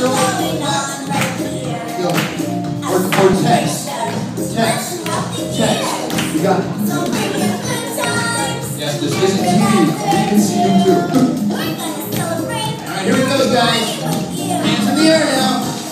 Marshall. Go. Or text. Text. Text. You got it. Yes, this isn't TV. We can see you too. Alright, here we go, guys. Hands in the air now.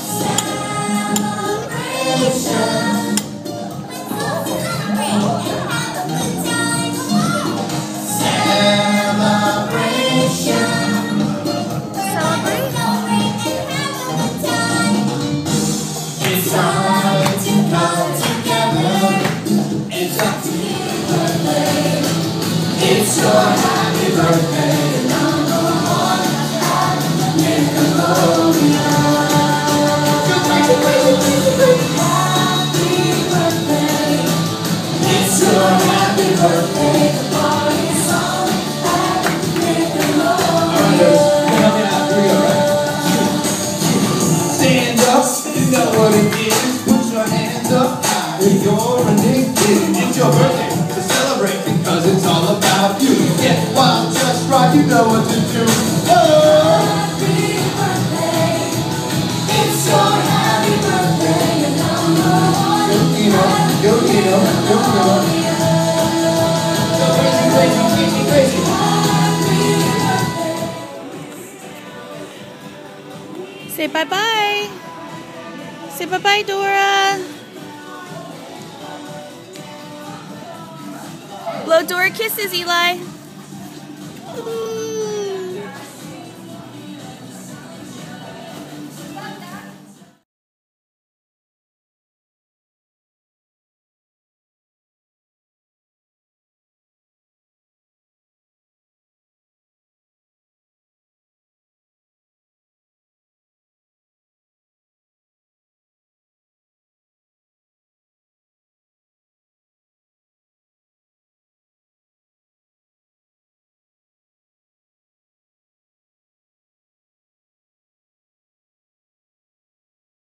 It's time to come together. It's up to you, birthday. It's your happy birthday. Number one, Nickelodeon. Happy birthday. It's your happy birthday. The party's on at Nickelodeon. Alright, guys. Help me out. Here we go, right? Stand up. You know what it is. Put your hands up high. You're a big kid. It's your birthday to celebrate because it's all about you. Get wild, just right. You know what to do. Oh, happy birthday. It's your happy birthday. You're number one. Go Tino. Go Tino. Go Tino. Go crazy, crazy, crazy, crazy. Happy birthday. Say bye-bye. Say bye-bye, Dora. Blow Dora kisses, Eli.